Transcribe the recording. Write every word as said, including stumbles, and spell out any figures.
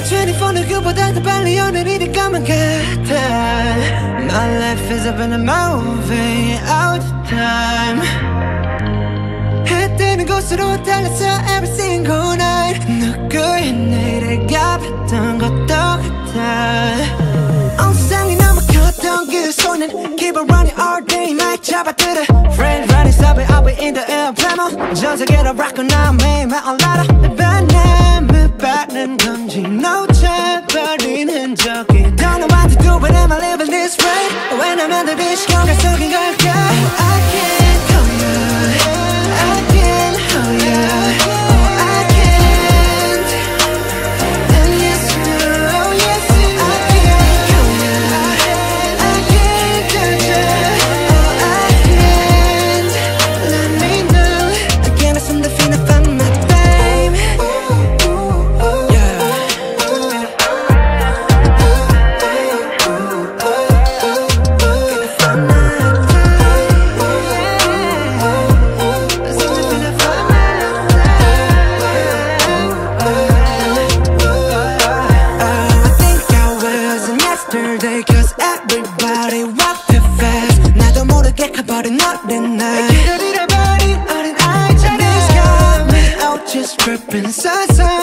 이십사 누구보다 더 빨리 오늘 이리 까만 같아. My life is up in a movie all the time. 해 뜨는 곳으로 달렸어 every single night. 누구의 내일을 가봤던 것도 같아. 온 세상이 너무 컸던 그 손은 Keep on running all day night 잡아들어 Friend running stop it I'll be in the air plano 전 세계로 rock now 매일만 올라라 바람을 받는 건지 놓쳐버린 흔적이 Don't know what to do but am I living this way 왜냐면 내 시간가 속인 걸까 I can't call you I can't hold you Cause everybody walk too fast 나도 모르게 가버린 어린 날 길을 잃어버린 어린 아이처럼 This got me out just tripping so so